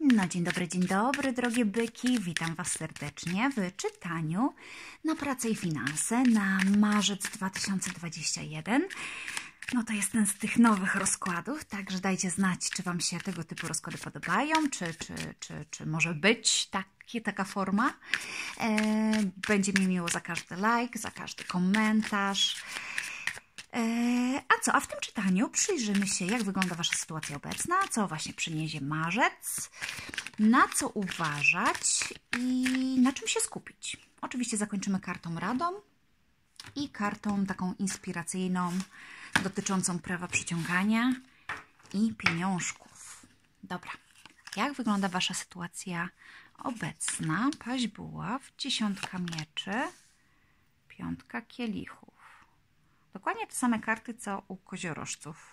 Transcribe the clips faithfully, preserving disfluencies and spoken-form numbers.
No dzień dobry, dzień dobry drogie byki, witam Was serdecznie w czytaniu na pracę i finanse na marzec dwa tysiące dwudziesty pierwszy. No to jest ten z tych nowych rozkładów, także dajcie znać, czy Wam się tego typu rozkłady podobają, czy, czy, czy, czy może być taki, taka forma. E, będzie mi miło za każdy like, za każdy komentarz. A co? A w tym czytaniu przyjrzymy się, jak wygląda Wasza sytuacja obecna, co właśnie przyniesie marzec, na co uważać i na czym się skupić. Oczywiście zakończymy kartą radą i kartą taką inspiracyjną dotyczącą prawa przyciągania i pieniążków. Dobra, jak wygląda Wasza sytuacja obecna? Paź buław, dziesiątka mieczy, piątka kielichów. Dokładnie te same karty, co u koziorożców.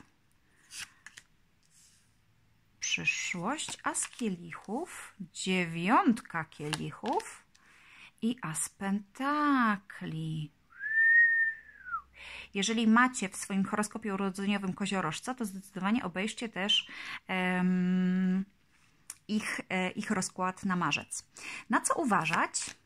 Przyszłość, as kielichów, dziewiątka kielichów i as pentakli. Jeżeli macie w swoim horoskopie urodzeniowym koziorożca, to zdecydowanie obejrzcie też um, ich, e, ich rozkład na marzec. Na co uważać?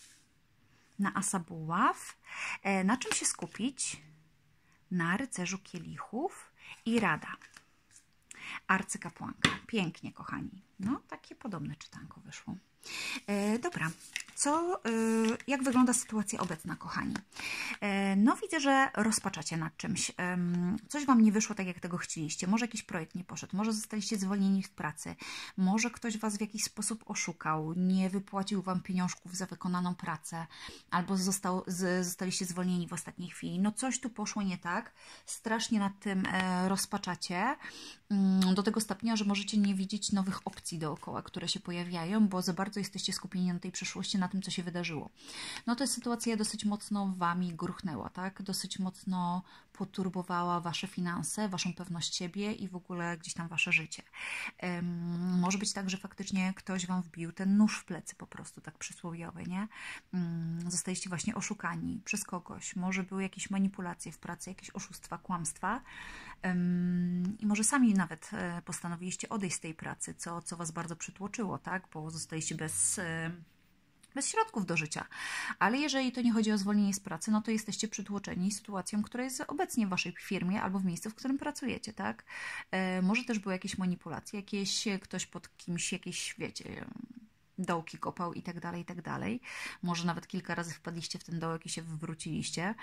Na asa buław. E, na czym się skupić? Na rycerzu kielichów i rada. Arcykapłanka. Pięknie, kochani. No, takie podobne czytanko wyszło. E, dobra, co, e, jak wygląda sytuacja obecna, kochani? E, no, widzę, że rozpaczacie nad czymś. E, coś Wam nie wyszło tak, jak tego chcieliście. Może jakiś projekt nie poszedł, może zostaliście zwolnieni z pracy, może ktoś Was w jakiś sposób oszukał, nie wypłacił Wam pieniążków za wykonaną pracę, albo został, z, zostaliście zwolnieni w ostatniej chwili. No, coś tu poszło nie tak. Strasznie nad tym e, rozpaczacie. Mm, do tego stopnia, że możecie nie widzieć nowych opcji dookoła, które się pojawiają, bo za bardzo jesteście skupieni na tej przyszłości, na tym, co się wydarzyło. No ta sytuacja dosyć mocno Wami gruchnęła, tak? Dosyć mocno poturbowała Wasze finanse, Waszą pewność siebie i w ogóle gdzieś tam Wasze życie. Um, może być tak, że faktycznie ktoś Wam wbił ten nóż w plecy po prostu, tak przysłowiowy, nie? Um, zostaliście właśnie oszukani przez kogoś. Może były jakieś manipulacje w pracy, jakieś oszustwa, kłamstwa. Um, I może sami nawet e, postanowiliście odejść z tej pracy, co, co Was bardzo przytłoczyło, tak? Bo zostaliście bez... E, bez środków do życia. Ale jeżeli to nie chodzi o zwolnienie z pracy, no to jesteście przytłoczeni sytuacją, która jest obecnie w Waszej firmie albo w miejscu, w którym pracujecie, tak? E, może też były jakieś manipulacje, jakieś ktoś pod kimś, jakieś, wiecie, dołki kopał i tak dalej, i tak dalej. Może nawet kilka razy wpadliście w ten dołek i się wywróciliście.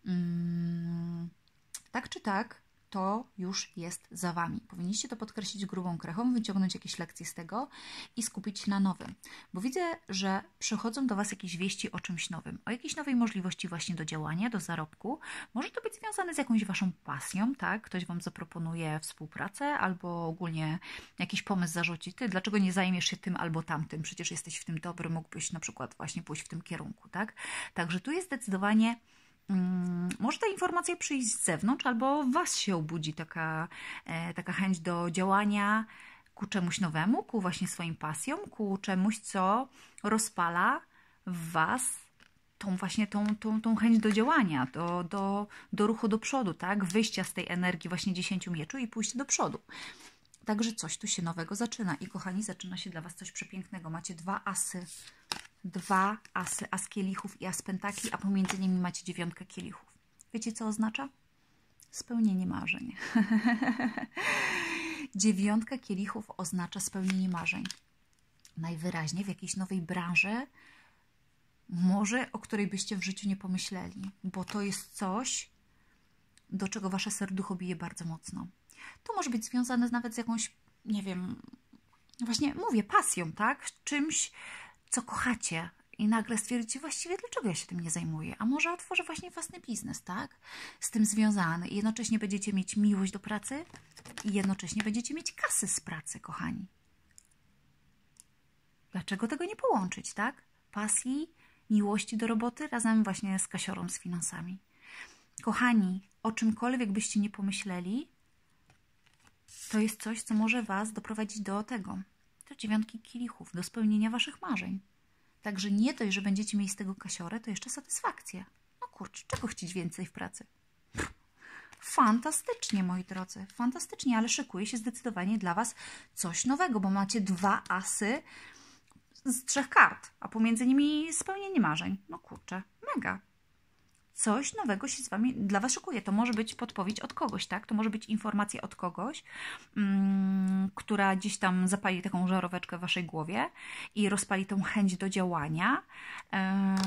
Mm, tak czy tak, to już jest za Wami. Powinniście to podkreślić grubą krechą, wyciągnąć jakieś lekcje z tego i skupić się na nowym. Bo widzę, że przychodzą do Was jakieś wieści o czymś nowym, o jakiejś nowej możliwości właśnie do działania, do zarobku. Może to być związane z jakąś Waszą pasją, tak? Ktoś Wam zaproponuje współpracę albo ogólnie jakiś pomysł zarzuci. Ty, dlaczego nie zajmiesz się tym albo tamtym? Przecież jesteś w tym dobry, mógłbyś na przykład właśnie pójść w tym kierunku, tak? Także tu jest zdecydowanie Hmm, może ta informacja przyjść z zewnątrz, albo w Was się obudzi taka, e, taka chęć do działania ku czemuś nowemu, ku właśnie swoim pasjom, ku czemuś, co rozpala w Was tą właśnie tą, tą, tą chęć do działania, do, do, do ruchu do przodu, tak? Wyjścia z tej energii właśnie dziesięciu mieczu i pójście do przodu. Także coś tu się nowego zaczyna. I kochani, zaczyna się dla Was coś przepięknego. Macie dwa asy. Dwa asy, as kielichów i as pentakli, a pomiędzy nimi macie dziewiątkę kielichów. Wiecie, co oznacza? Spełnienie marzeń. Dziewiątka kielichów oznacza spełnienie marzeń. Najwyraźniej w jakiejś nowej branży, może o której byście w życiu nie pomyśleli, bo to jest coś, do czego Wasze serducho bije bardzo mocno. To może być związane nawet z jakąś, nie wiem, właśnie mówię, pasją, tak? Czymś, co kochacie i nagle stwierdzicie, właściwie dlaczego ja się tym nie zajmuję, a może otworzę właśnie własny biznes, tak? Z tym związany i jednocześnie będziecie mieć miłość do pracy i jednocześnie będziecie mieć kasy z pracy, kochani. Dlaczego tego nie połączyć, tak? Pasji, miłości do roboty razem właśnie z kasiorą, z finansami. Kochani, o czymkolwiek byście nie pomyśleli, to jest coś, co może Was doprowadzić do tego, do dziewiątki kielichów, do spełnienia Waszych marzeń. Także nie dość, że będziecie mieli z tego kasiorę, to jeszcze satysfakcję. No kurczę, czego chcieć więcej w pracy? Fantastycznie, moi drodzy, fantastycznie, ale szykuje się zdecydowanie dla Was coś nowego, bo macie dwa asy z trzech kart, a pomiędzy nimi spełnienie marzeń. No kurczę, mega. Coś nowego się z Wami, dla Was szykuje. To może być podpowiedź od kogoś, tak? To może być informacja od kogoś, um, która gdzieś tam zapali taką żaróweczkę w Waszej głowie i rozpali tą chęć do działania yy,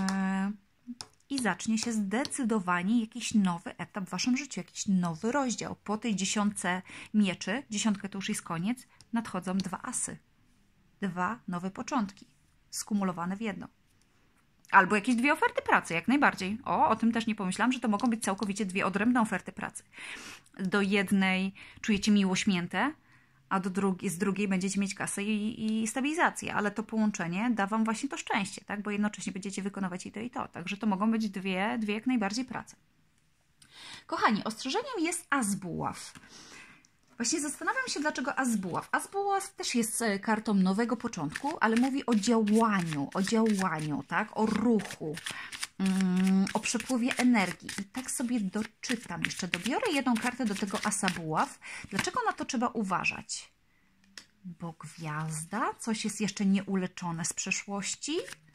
i zacznie się zdecydowanie jakiś nowy etap w Waszym życiu, jakiś nowy rozdział. Po tej dziesiątce mieczy, dziesiątka to już jest koniec, nadchodzą dwa asy. Dwa nowe początki, skumulowane w jedno. Albo jakieś dwie oferty pracy, jak najbardziej. O, o tym też nie pomyślałam, że to mogą być całkowicie dwie odrębne oferty pracy. Do jednej czujecie miłość miętę, a do drugiej, z drugiej będziecie mieć kasę i, i stabilizację. Ale to połączenie da Wam właśnie to szczęście, tak? Bo jednocześnie będziecie wykonywać i to, i to. Także to mogą być dwie, dwie jak najbardziej prace. Kochani, ostrzeżeniem jest as buław. Właśnie zastanawiam się, dlaczego as buław. As buław też jest kartą nowego początku, ale mówi o działaniu, o działaniu, tak? O ruchu, um, o przepływie energii. I tak sobie doczytam. Jeszcze dobiorę jedną kartę do tego asa buław. Dlaczego na to trzeba uważać? Bo gwiazda, coś jest jeszcze nieuleczone z przeszłości.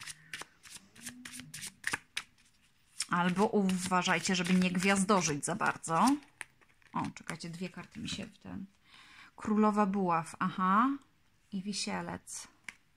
Albo uważajcie, żeby nie gwiazdorzyć za bardzo. O, czekajcie, dwie karty mi się w ten... Królowa buław, aha. I wisielec.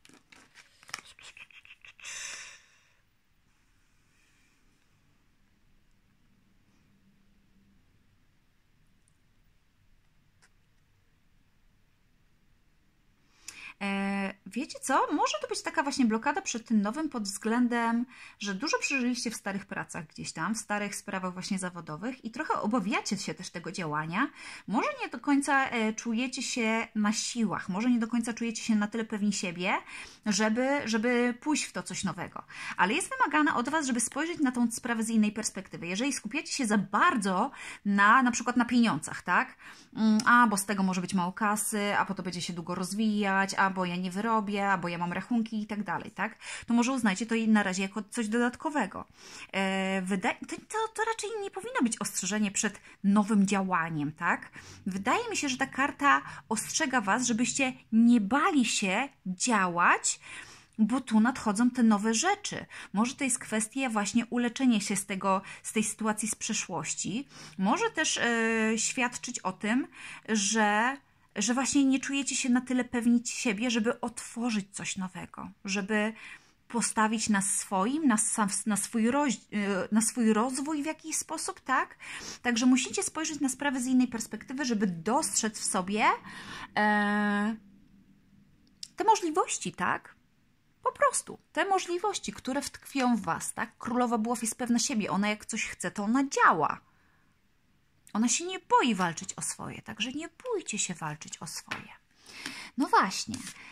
E, wiecie co? Może to być taka właśnie blokada przed tym nowym pod względem, że dużo przeżyliście w starych pracach gdzieś tam, w starych sprawach właśnie zawodowych i trochę obawiacie się też tego działania. Może nie do końca e, czujecie się na siłach, może nie do końca czujecie się na tyle pewni siebie, żeby, żeby pójść w to coś nowego. Ale jest wymagane od Was, żeby spojrzeć na tą sprawę z innej perspektywy. Jeżeli skupiacie się za bardzo na na przykład na pieniądzach, tak? A, bo z tego może być mało kasy, a po to będzie się długo rozwijać, a bo ja nie wyrobię, a bo ja mam rachunki i tak dalej, tak? To może uznajcie to na razie jako coś dodatkowego. E, wydaje, to, to, to raczej nie powinno być ostrzeżenie przed nowym działaniem, tak? Wydaje mi się, że ta karta ostrzega Was, żebyście nie bali się działać, bo tu nadchodzą te nowe rzeczy. Może to jest kwestia właśnie uleczenia się z tego, z tej sytuacji z przeszłości. Może też e, świadczyć o tym, że że właśnie nie czujecie się na tyle pewni siebie, żeby otworzyć coś nowego, żeby postawić na swoim, na, na, swój, roz, na swój rozwój w jakiś sposób, tak? Także musicie spojrzeć na sprawę z innej perspektywy, żeby dostrzec w sobie e, te możliwości, tak? Po prostu te możliwości, które tkwią w Was, tak? Królowa buław jest pewna siebie, ona jak coś chce, to ona działa. Ona się nie boi walczyć o swoje, także nie bójcie się walczyć o swoje. No właśnie,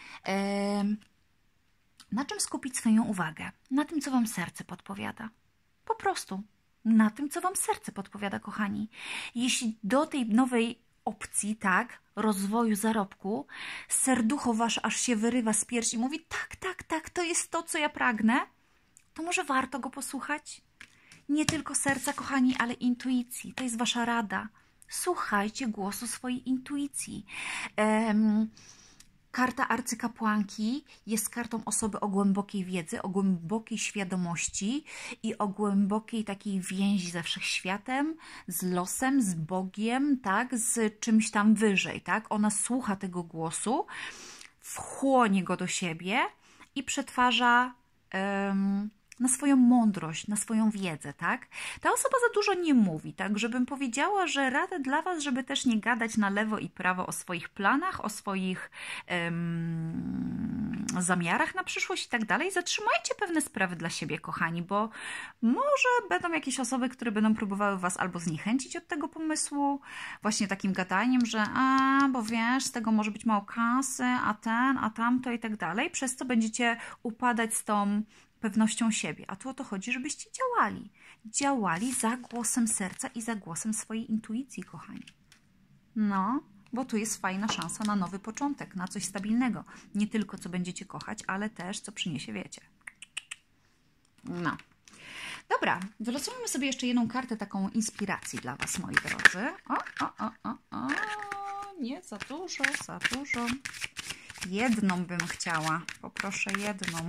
na czym skupić swoją uwagę? Na tym, co Wam serce podpowiada. Po prostu na tym, co Wam serce podpowiada, kochani. Jeśli do tej nowej opcji, tak, rozwoju zarobku, serducho Wasze aż się wyrywa z piersi i mówi tak, tak, tak, to jest to, co ja pragnę, to może warto go posłuchać? Nie tylko serca, kochani, ale intuicji. To jest Wasza rada. Słuchajcie głosu swojej intuicji. Um, karta arcykapłanki jest kartą osoby o głębokiej wiedzy, o głębokiej świadomości i o głębokiej takiej więzi ze wszechświatem, z losem, z Bogiem, tak, z czymś tam wyżej, tak. Ona słucha tego głosu, wchłonie go do siebie i przetwarza um, na swoją mądrość, na swoją wiedzę, tak? Ta osoba za dużo nie mówi, tak? Żebym powiedziała, że rada dla Was, żeby też nie gadać na lewo i prawo o swoich planach, o swoich um, zamiarach na przyszłość i tak dalej. Zatrzymajcie pewne sprawy dla siebie, kochani, bo może będą jakieś osoby, które będą próbowały Was albo zniechęcić od tego pomysłu, właśnie takim gadaniem, że a, bo wiesz, z tego może być mało kasy, a ten, a tamto i tak dalej, przez co będziecie upadać z tą pewnością siebie. A tu o to chodzi, żebyście działali. Działali za głosem serca i za głosem swojej intuicji, kochani. No, bo tu jest fajna szansa na nowy początek, na coś stabilnego. Nie tylko co będziecie kochać, ale też co przyniesie, wiecie. No. Dobra, wylosujemy sobie jeszcze jedną kartę taką inspiracji dla Was, moi drodzy. O, o, o, o, o. Nie, za dużo, za dużo. Jedną bym chciała. Poproszę jedną.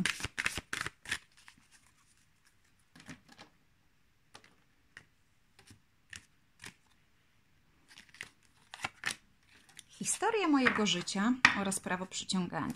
Historia mojego życia oraz prawo przyciągania.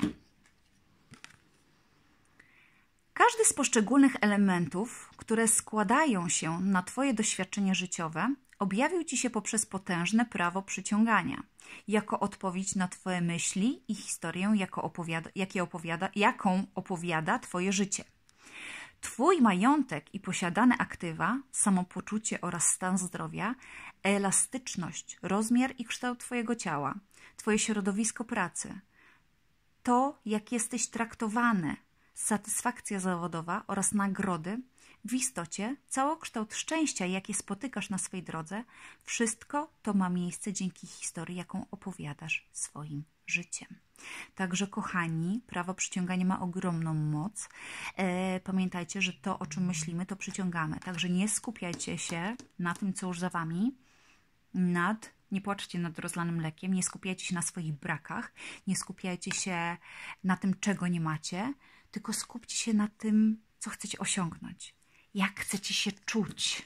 Każdy z poszczególnych elementów, które składają się na Twoje doświadczenie życiowe, objawił Ci się poprzez potężne prawo przyciągania, jako odpowiedź na Twoje myśli i historię, jako opowiada, jakie opowiada, jaką opowiada Twoje życie. Twój majątek i posiadane aktywa, samopoczucie oraz stan zdrowia, elastyczność, rozmiar i kształt Twojego ciała, Twoje środowisko pracy, to, jak jesteś traktowany, satysfakcja zawodowa oraz nagrody, w istocie całokształt szczęścia, jakie spotykasz na swej drodze, wszystko to ma miejsce dzięki historii, jaką opowiadasz swoim życiem. Także, kochani, prawo przyciągania ma ogromną moc. E, pamiętajcie, że to, o czym myślimy, to przyciągamy. Także nie skupiajcie się na tym, co już za Wami, nad, nie płaczcie nad rozlanym mlekiem, nie skupiajcie się na swoich brakach, nie skupiajcie się na tym, czego nie macie, tylko skupcie się na tym, co chcecie osiągnąć. Jak chcecie się czuć,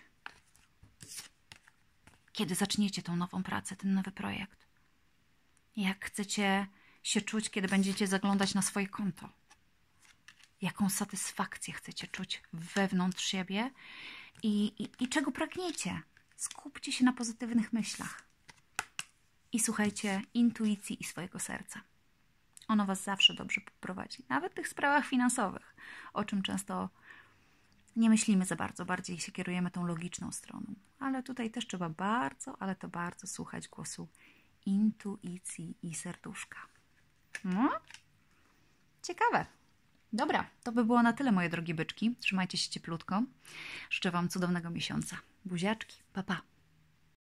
kiedy zaczniecie tą nową pracę, ten nowy projekt. Jak chcecie się czuć, kiedy będziecie zaglądać na swoje konto. Jaką satysfakcję chcecie czuć wewnątrz siebie i, i, i czego pragniecie. Skupcie się na pozytywnych myślach i słuchajcie intuicji i swojego serca. Ono Was zawsze dobrze poprowadzi, nawet w tych sprawach finansowych, o czym często nie myślimy za bardzo, bardziej się kierujemy tą logiczną stroną. Ale tutaj też trzeba bardzo, ale to bardzo słuchać głosu intuicji i serduszka. No? Ciekawe. Dobra, to by było na tyle, moje drogie byczki. Trzymajcie się cieplutko. Życzę Wam cudownego miesiąca. Buziaczki, pa pa.